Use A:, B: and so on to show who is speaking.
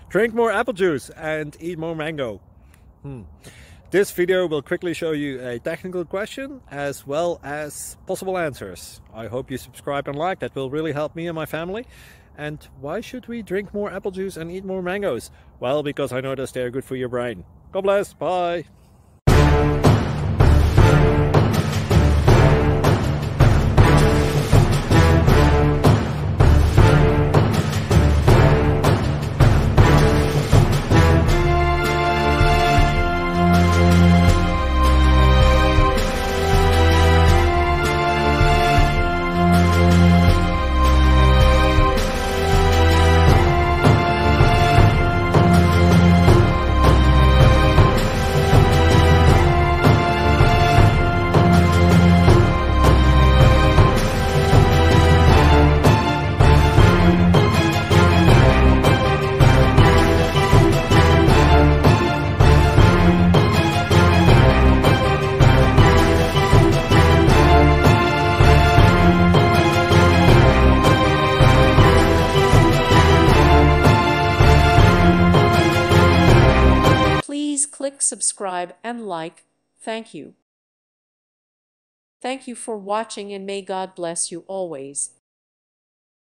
A: Drink more apple juice and eat more mango. This video will quickly show you a technical question as well as possible answers. I hope you subscribe and like, that will really help me and my family. And why should we drink more apple juice and eat more mangoes? Well, because I noticed they're good for your brain. God bless, bye!
B: Please click subscribe and like. Thank you. Thank you for watching, and may God bless you always.